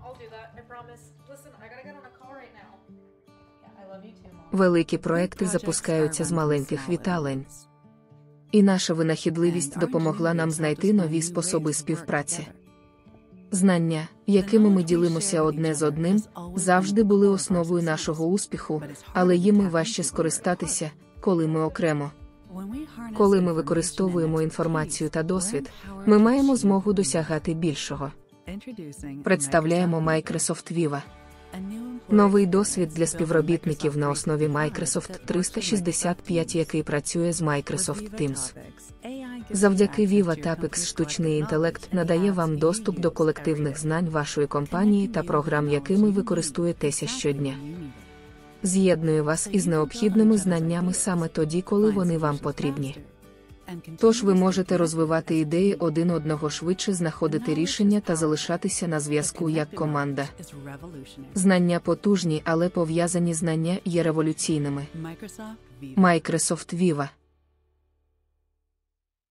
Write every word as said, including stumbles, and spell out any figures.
Великі проекти запускаються з маленьких віталень. І наша винахідливість допомогла нам знайти нові способи співпраці. Знання, якими ми ділимося одне з одним, завжди були основою нашого успіху, але їми важче скористатися, коли ми окремо. Коли ми використовуємо інформацію та досвід, ми маємо змогу досягати більшого. Представляємо Microsoft Viva. Новий досвід для співробітників на основі Microsoft триста шістдесят п'ять, який працює з Microsoft Teams. Завдяки Viva Topics штучний інтелект надає вам доступ до колективних знань вашої компанії та програм, якими ви користуєтеся щодня. З'єднує вас із необхідними знаннями саме тоді, коли вони вам потрібні. Тож ви можете розвивати ідеї один одного швидше, знаходити рішення та залишатися на зв'язку як команда. Знання потужні, але пов'язані знання є революційними. Microsoft Viva.